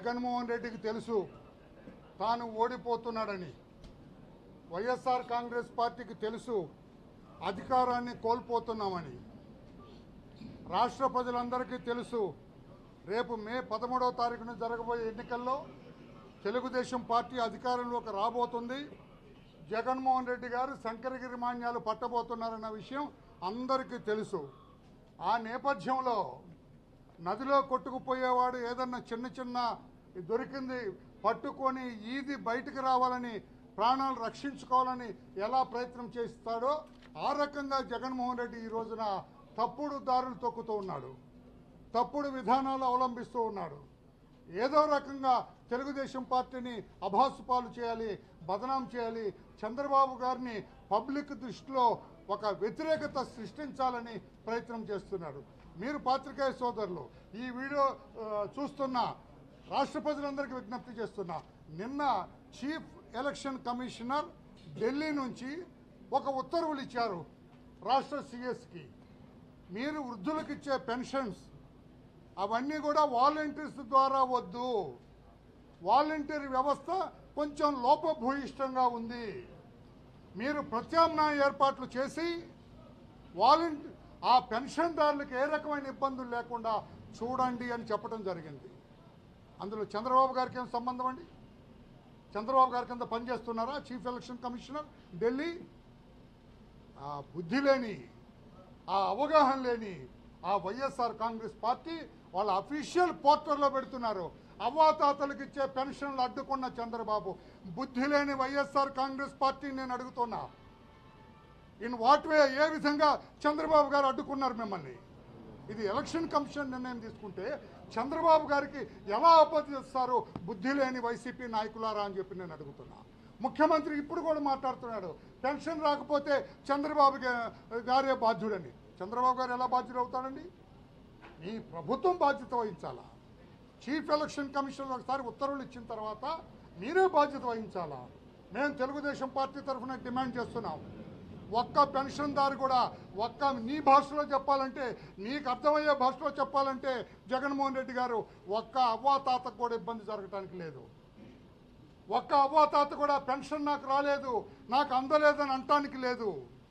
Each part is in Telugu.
జగన్మోహన్ రెడ్డికి తెలుసు తాను ఓడిపోతున్నాడని. వైఎస్ఆర్ కాంగ్రెస్ పార్టీకి తెలుసు అధికారాన్ని కోల్పోతున్నామని. రాష్ట్ర ప్రజలందరికీ తెలుసు రేపు మే 13వ తారీఖున జరగబోయే ఎన్నికల్లో తెలుగుదేశం పార్టీ అధికారంలోకి రాబోతుంది. జగన్మోహన్ రెడ్డి గారు శంకరగిరి మాన్యాలు పట్టబోతున్నారన్న విషయం అందరికీ తెలుసు. ఆ నేపథ్యంలో నదిలో కొట్టుకుపోయేవాడు ఏదన్నా చిన్న దొరికింది పట్టుకొని ఈది బయటకు రావాలని, ప్రాణాలు రక్షించుకోవాలని ఎలా ప్రయత్నం చేస్తాడో ఆ రకంగా జగన్మోహన్ రెడ్డి ఈ రోజున తప్పుడు దారులు తొక్కుతూ ఉన్నాడు, తప్పుడు విధానాలు అవలంబిస్తూ ఉన్నాడు. ఏదో రకంగా తెలుగుదేశం పార్టీని అభాసుపాలు చేయాలి, బదనాం చేయాలి, చంద్రబాబు గారిని పబ్లిక్ దృష్టిలో ఒక వ్యతిరేకత సృష్టించాలని ప్రయత్నం చేస్తున్నాడు. మీరు పాత్రికేయ సోదరులు ఈ వీడియో చూస్తున్న రాష్ట్ర ప్రజలందరికీ విజ్ఞప్తి చేస్తున్నా, నిన్న చీఫ్ ఎలక్షన్ కమిషనర్ ఢిల్లీ నుంచి ఒక ఉత్తర్వులు ఇచ్చారు రాష్ట్ర సిఎస్కి. మీరు వృద్ధులకు ఇచ్చే పెన్షన్స్ అవన్నీ కూడా వాలంటీర్స్ ద్వారా వద్దు, వాలంటీర్ వ్యవస్థ కొంచెం లోపభూయిష్టంగా ఉంది, మీరు ప్రత్యామ్నాయ ఏర్పాట్లు చేసి ఆ పెన్షన్దారులకు ఏ రకమైన ఇబ్బందులు లేకుండా చూడండి అని చెప్పడం జరిగింది. అందులో చంద్రబాబు గారికి ఏం సంబంధం అండి? చంద్రబాబు గారి కింద పనిచేస్తున్నారా చీఫ్ ఎలక్షన్ కమిషనర్ ఢిల్లీ? ఆ బుద్ధి లేని, ఆ అవగాహన లేని ఆ వైఎస్ఆర్ కాంగ్రెస్ పార్టీ వాళ్ళ అఫీషియల్ పోర్టల్లో పెడుతున్నారు. అవ్వాతాతలకు ఇచ్చే పెన్షన్లు అడ్డుకున్న చంద్రబాబు, బుద్ధి లేని వైఎస్ఆర్ కాంగ్రెస్ పార్టీ నేను అడుగుతున్నా, ఇన్ వాట్ వే, ఏ విధంగా చంద్రబాబు గారు అడ్డుకున్నారు మిమ్మల్ని? ఇది ఎలక్షన్ కమిషన్ నిర్ణయం తీసుకుంటే చంద్రబాబు గారికి ఎలా ఆపదిస్తారు బుద్ధి లేని వైసీపీ నాయకులారా అని చెప్పి నేను అడుగుతున్నా. ముఖ్యమంత్రి ఇప్పుడు కూడా మాట్లాడుతున్నాడు పెన్షన్ రాకపోతే చంద్రబాబు గారే బాధ్యుడని. చంద్రబాబు గారు ఎలా బాధ్యుడు అవుతాడండి? ఈ ప్రభుత్వం బాధ్యత వహించాలా? చీఫ్ ఎలక్షన్ కమిషన్ ఒకసారి ఉత్తర్వులు ఇచ్చిన తర్వాత మీరే బాధ్యత వహించాలా? మేము తెలుగుదేశం పార్టీ తరఫున డిమాండ్ చేస్తున్నాం, ఒక్క పెన్షన్దారు కూడా నీ భాషలో చెప్పాలంటే, నీకు అర్థమయ్యే భాషలో చెప్పాలంటే జగన్మోహన్ రెడ్డి గారు ఒక్క అవ్వాతాతకు కూడా ఇబ్బంది జరగటానికి లేదు. ఒక్క అవ్వాతాత కూడా పెన్షన్ నాకు రాలేదు, నాకు అందలేదని అంటానికి లేదు.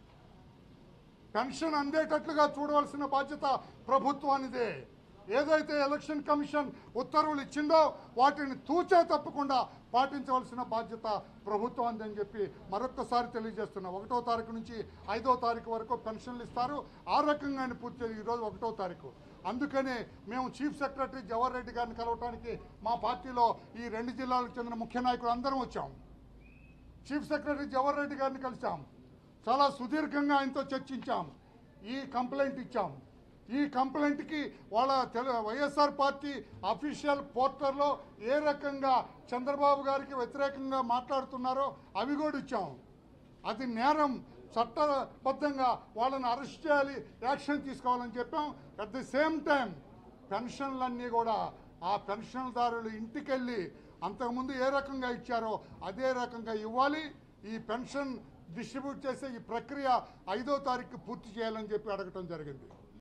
పెన్షన్ అందేటట్లుగా చూడవలసిన బాధ్యత ప్రభుత్వానిదే. ఏదైతే ఎలక్షన్ కమిషన్ ఉత్తర్వులు ఇచ్చిందో వాటిని తూచా తప్పకుండా పాటించవలసిన బాధ్యత ప్రభుత్వానిది అని చెప్పి మరొక్కసారి తెలియజేస్తున్నా. 1వ తారీఖు నుంచి 5వ తారీఖు వరకు పెన్షన్లు ఇస్తారు. ఆ రకంగానే పూర్తి ఈరోజు 1వ తారీఖు. అందుకనే మేము చీఫ్ సెక్రటరీ జవహర్ రెడ్డి గారిని కలవటానికి మా పార్టీలో ఈ 2 జిల్లాలకు చెందిన ముఖ్య నాయకులు అందరం వచ్చాం. చీఫ్ సెక్రటరీ జవహర్ రెడ్డి గారిని కలిసాం, చాలా సుదీర్ఘంగా ఆయనతో చర్చించాం, ఈ కంప్లైంట్ ఇచ్చాం. ఈ కంప్లైంట్కి వాళ్ళ వైఎస్ఆర్ పార్టీ అఫీషియల్ పోర్టల్లో ఏ రకంగా చంద్రబాబు గారికి వ్యతిరేకంగా మాట్లాడుతున్నారో అవి కూడా ఇచ్చాం. అది నేరం, చట్టబద్ధంగా వాళ్ళని అరెస్ట్ చేయాలి, యాక్షన్ తీసుకోవాలని చెప్పాం. అట్ ది సేమ్ టైం పెన్షన్లన్నీ కూడా ఆ పెన్షన్దారులు ఇంటికెళ్ళి అంతకుముందు ఏ రకంగా ఇచ్చారో అదే రకంగా ఇవ్వాలి. ఈ పెన్షన్ డిస్ట్రిబ్యూట్ చేసే ఈ ప్రక్రియ 5వ తారీఖు పూర్తి చేయాలని చెప్పి అడగటం జరిగింది.